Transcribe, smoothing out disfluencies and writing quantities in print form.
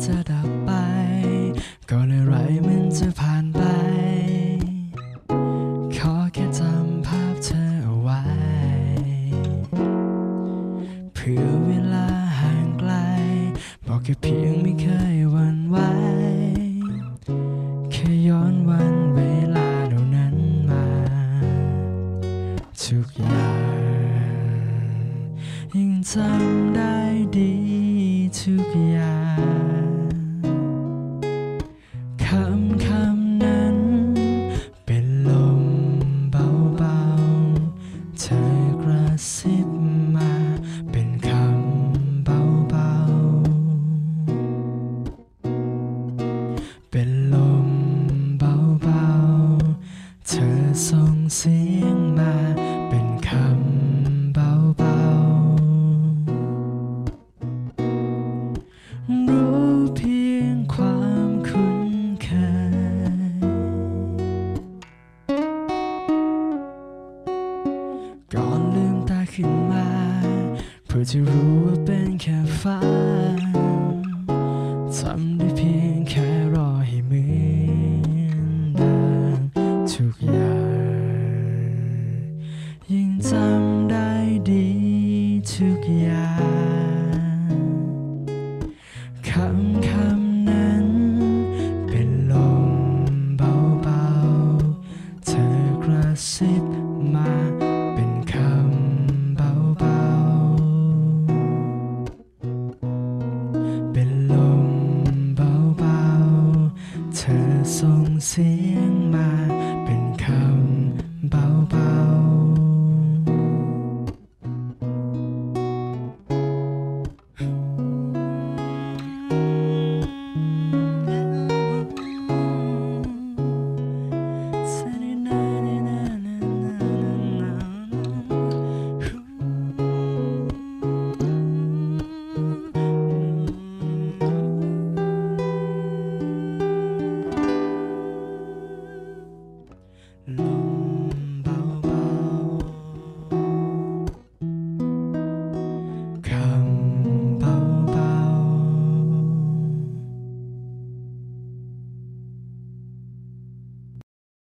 จะดับไปก่อนอะไรมันจะผ่านไปขอแค่จำภาพเธอเอาไว้เพื่อเวลาห่างไกลบอกแค่เพียงไม่เคยหวั่นไหวแค่ย้อนวันเวลาเหล่านั้นมาทุกอย่างยังจำได้ดีทุกอย่างคำนั้นเป็นลมเบาๆเธอกระซิบมาเป็นคำเบาๆเป็นลมเบาๆเธอส่งเสียงมาเป็นคำเบาๆรู้เพียงความคุ้นเคยก่อนลืมตาขึ้นมาเพื่อจะรู้ว่าเป็นแค่ฝันทำได้เพีย